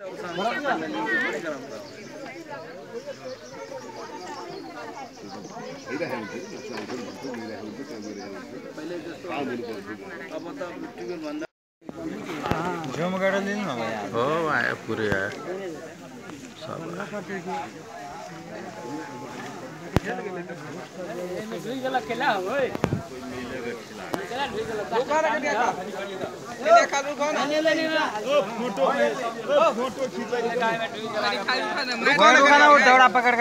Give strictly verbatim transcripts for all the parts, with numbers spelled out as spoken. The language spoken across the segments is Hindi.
झुम गरेर लिनु न भाइ हो आयो पुरै आयो सब दौडा पकड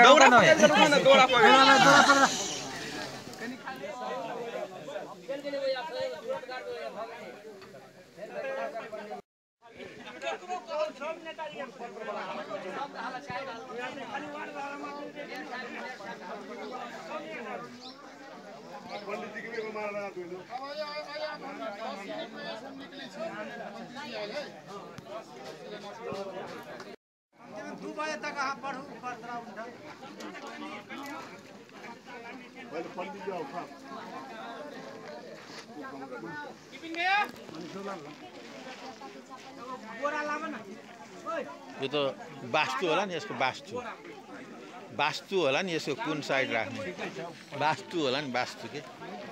यो त वास्तु होला नि यसको वास्तु वास्तु होला नि यसको कुन साइड राख्ने वास्तु होला नि वास्तु के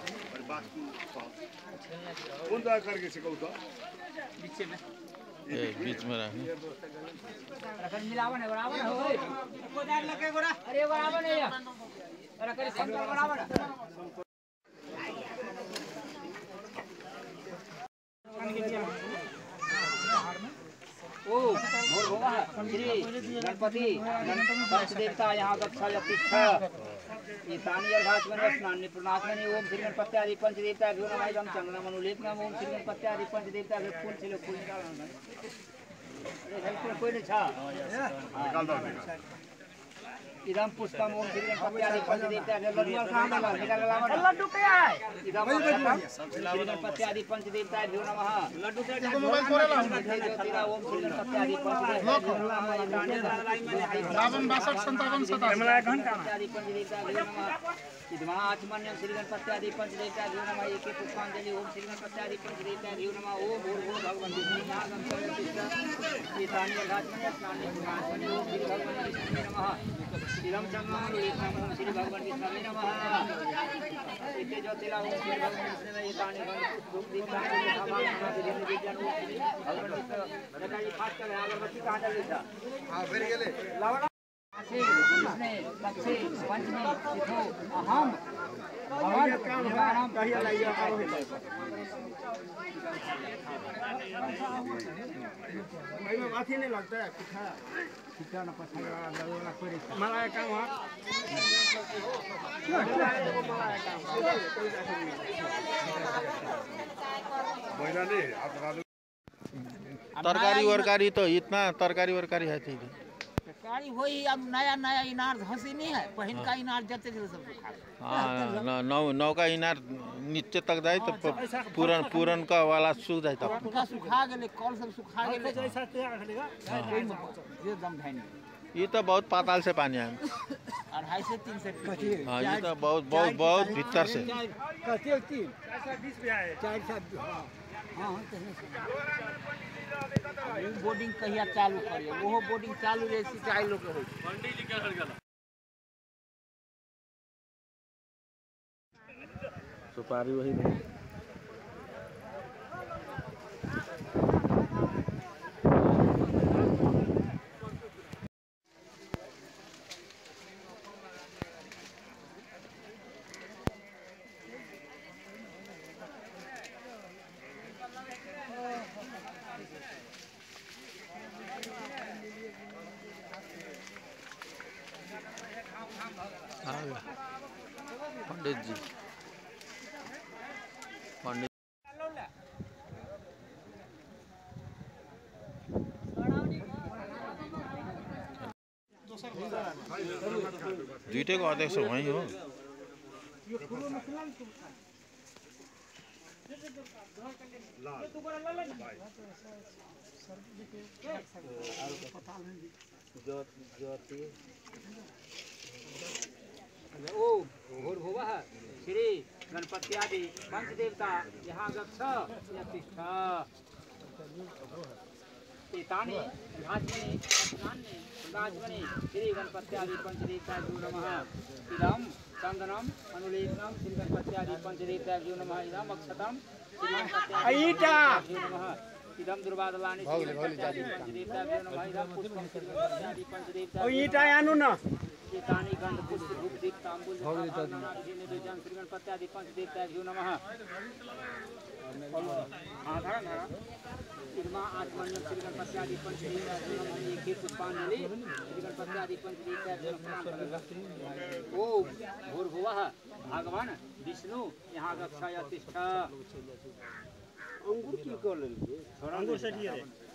कुन तरह करके सिकाऊ त ए बीचमा राख्ने रकन मिलावन है बराबर है ओए कोदार लगे गोरा अरे बराबर है या रकन संकर बराबर ओ मोर भोगा श्री गणपति गणपति देवता यहाँ गच्छ यतिष्ठ ये तानी अर्घात में स्नान निपुणात में ओम श्री गणपति आदि पंच देवता भ्यो नमः गम चंद्रमा मनुलेप नमः ओम श्री गणपति आदि पंच देवता भ्यो फूल छिलो फूल निकालना अरे हेल्प कोई नहीं छा निकाल दो इदम पुष्पम ओम श्री गणपति आदि पंच देवता भ्यो लड्डू कहां लगा निकाल लावा लड्डू पे है इदम पुष्पम श्री गणपति आदि पंच देवता भ्यो नमः लड्डू पे मोबाइल तोरे ला ओम श्री गणपति आदि पंच देवता भ्यो नमः बावन बासठ संतावन सतासी मला घंटा आदि पंच देवता भ्यो नमः इदमा आचमन्यम श्री गणपति आदि पंच देवता भ्यो नमः एके पुष्पांजलि ओम श्री गणपति आदि पंच देवता भ्यो नमः ओम भूर भूर भगवान विष्णु नागम सर्वतिष्ठ ईतानि अर्घात्मन्य स्नान निपुणात्मन्य ओम श्री भगवान विष्णु नमः श्रीराम चंद्रमा लेखनम ओम श्री भगवान विष्णु नमः इते ज्योतिला ओम श्री भगवान विष्णु नमः ईतानि धूप दीपदान भगवान विष्णु विद्या ओम श्री भगवान विष्णु बताइए फास्ट कर अगरबत्ती कहां डाल देता हां फिर गेले लावड़ा कृष्णे लक्ष्मी पंचमी तिथो अहम भगवान निवारणम कहिया लाइया करो है भाई में माथी नहीं लगता है पिठा पिठा ना पसंद वाला वाला कोई मलाई काम है महिला नहीं आप तरकारी वरकारी तो इतना तरकारी वरकारी है थी तरकारी वही अब नया नया इनार धसी नहीं है पहिन का इनार जते थे सब खा हाँ नौ नौ का इनार नीचे तक जाए तो पूरन पूरन का वाला सूख जाए तब पूरा सुखा गेले कल सब सुखा गेले जैसा तैयार खलेगा ये दम धाइन ये तो बहुत पाताल से पानी आया अढ़ाई से तीन से हाँ ये तो बहुत बहुत बहुत भीतर से कहते तीन बीस पे आए चार सात हाँ हाँ बोर्डिंग कहिया चालू करिए वो बोर्डिंग चालू रे सिंचाई लोग हो मंडी निकल गला सुपारी वही पंडित जी पंडित दुईटे को अध्यक्ष वही हो ओ भोर भोवा श्री गणपति आदि पंच देवता यहाँ गच्छ यतिष्ठ एतानि घासमनि स्नान्ये प्रदाचमनि श्री गणपत्यादि पंचदेवताभ्यो नमः। इदं चन्दनम् अनुलेपनं श्री गणपत्यादि पंचदेवताभ्यो नमः। इदम् अक्षतं श्री गणपत्यादि नमः। इदं दुर्वादलानि श्री गणपत्यादि पंचदेवताभ्यो नमः। इदं पुष्पं श्री गणपत्यादि पंचदेवताभ्यो एतानि गंध पुष्प धूप दीप तांबूल निवेदन श्री गणपत्यादि पंचदेवताभ्यो नमः। आधार इदमा आत्मन्यं श्री गणपत्यादि पंचदेवताभ्यो नमः। एके पुष्पांजलि श्री गणपत्यादि पंचदेवताभ्यो नमः। ओम भूर्भुवः भगवान विष्णु यहाँ गच्छाय तिष्ठ। अंगूर की कर अंगूर सटिए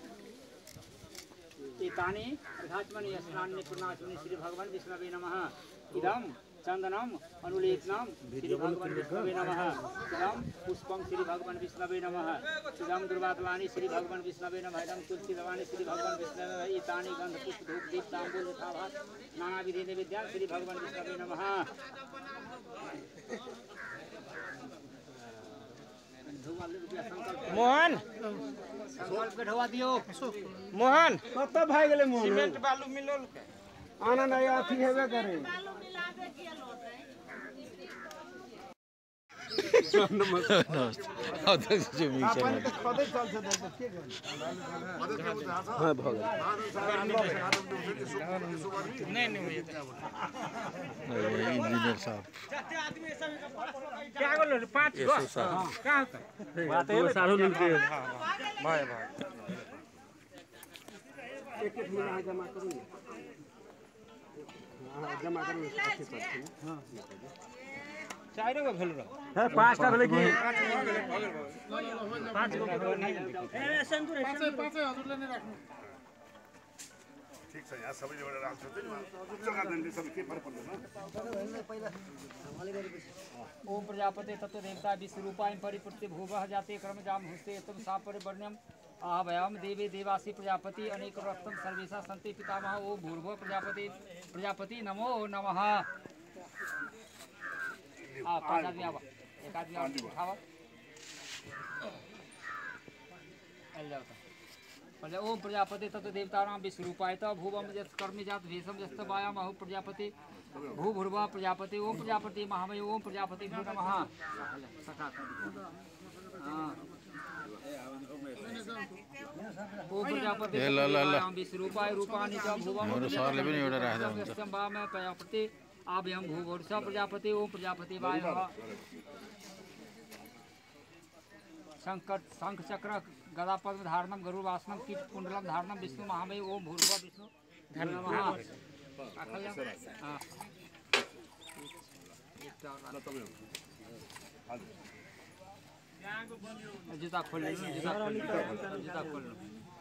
एतानि घासमनि स्नान्ये पूर्णाचमनि श्री भगवान विष्णवे नमः। इदं चन्दनम् अनुलेपनं श्री भगवान विष्णवे नमः। इदं पुष्पं श्री भगवान विष्णवे नमः। इदं दुर्वादलानि श्री भगवान विष्णवे नमः। इदं तुलसी दलानि श्री भगवान विष्णवे नमः। एतानि गंध पुष्प धूप दीप तांबूल यथाभात नानाविधि नैवेद्यानि श्री भगवान विष्णवे नमः। मोहन संकल्प के ढवा दियो मोहन कत भाई गेले मोहन सीमेंट बालू मिलल आना नहीं अथी हेबे करे अध्यक्ष जी मिक्सर अपन के खदे चल से दे के हां भगवान नहीं नहीं हुई इंजीनियर साहब क्या बोल रहे पांच गो कहां का बात है सारू मिलके भाई भाई एक एक महीना जमा करूंगा हां जमा करूंगा अच्छे पर हां चार गो भेल रहा है पांचटा भेले की पांच गो नहीं ए संतुर पाँच पाँच हजुरले नै राख्नु ठीक छ यहाँ सबै एउटा राख्छ त्यही जग्गा दिनले सबै के फरक पर्दैन ओम प्रजापते तत्व देवता विश्वरूपाय परिपुष्टि भूवः जाते क्रम जाम हुस्ते तुम सा परिवर्ण्यम आभयाम देवी देवासी प्रजापति अनेक रक्तम सर्वेशा संति पितामह ओम भूर्भुवः प्रजापति प्रजापति नमो नमः। आ पांच आदमी आवा एक आदमी आवा उठावा चल जाओ पहले ओम प्रजापति तत्व देवतानां विश्वरूपाय त भूवम यत् कर्मि जात भेषम यस्त वायाम अहो प्रजापति भू भूर्भुवः प्रजापति ओम प्रजापति महामय ओम प्रजापति नमः। हां ओम प्रजापति विश्वरूपाय रूपाणि च भूवम मेरो सरले पनि एउटा राख्दा हुन्छ यस्तम्बाम प्रजापति आभ्यं भूभुर्स प्रजापति ओम प्रजापति वायः संकट शंख चक्र गदा पद्म धारणम गरुड़वासनम कीट कुंडलम धारणम विष्णु महामय ओम भूर्भुवः विष्णु नमः। जूता खोल लो जूता खोल जूता खोल लो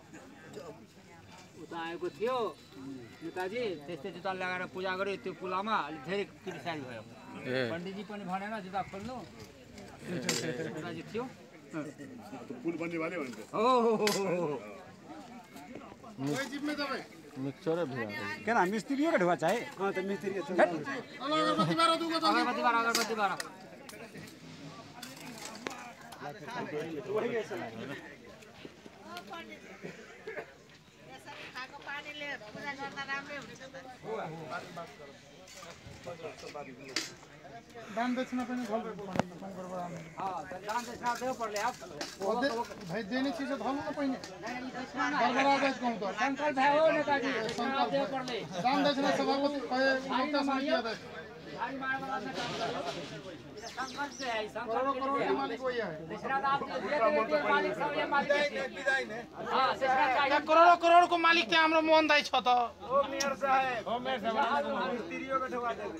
उता आएको थियो नेताजी त्यस्तै जुत्ता लगाएर पूजा गर्यो त्यो पुलामा अलि धेरै क्रिटिसाइज भयो पण्डितजी पनि भनेन जुत्ता खोल्नु नेताजी थियो पुल बन्ने वाले भन्छ हो हो हो कोही जिम्मे तपाईँ मिक्सर भिरा केना मिस्त्री के ढवा चाहे हां त मिस्त्री छ अगरबत्ती बाह्र दुगो छ अगरबत्ती बाह्र अगरबत्ती बाह्र दान दक्षिणा पनि धल शंकरबाट आउने हां दान दक्षिणा देव पर्ले आप भाइ देने चीज धल न पहिने नहीं बरबरा गए कहूं त संकल्प है हो नेताजी संकल्प देव पर्ले दान दक्षिणा सभापति कहे मुक्त समिति अध्यक्ष भारी मार वाला से काम करो संकल्प से है करोड़ों संकल्प करोड़ के मालिक वही है दक्षिणा आप दे दे मालिक सब ये मालिक हां दक्षिणा चाहिए करोड़ करोड़ को मालिक के हाम्रो मोहन दाई छ त ओ मेयर साहब ओ मेयर साहब मिस्त्रीयो के ढवा दे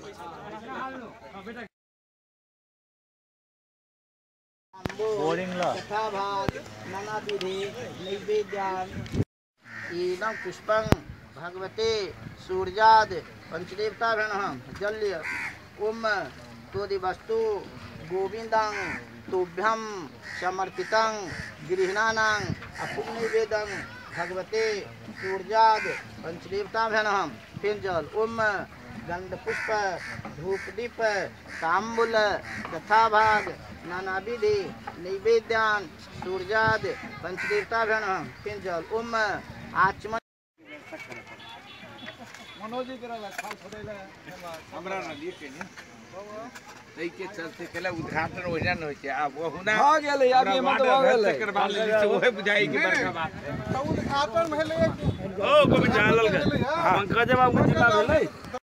बोरिंग ला तथा भाग नाना विधि नैवेद्यान ईदं पुष्पं भगवते सूर्याद पंचदेवताभ्यः जल्य ओम तोदि वस्तु गोविंदं तुभ्यं समर्पितं गृह्णानां अपुण्यवेदं भगवते सूर्याद पंचदेवताभ्यः पिंजल ओम गंधपुष्प धूपदीप तांबूल तथा भाग नाना विधि नैवेद्यान सूर्याद पंचदेवताभ्यः पिंजल ओम आचमन मनोज जी करा खाल छोड़ेला हमरा न लिए के नहीं नहीं के चलते केला उद्घाटन हो जान होय छै आब ओहुना हो गेलै आब ये मत हो गेलै करबा ले छै ओहे बुझाई की बड़का बात है तो उद्घाटन भेलै ओ गोविंद झालल के पंकज बाबू जी का भेलै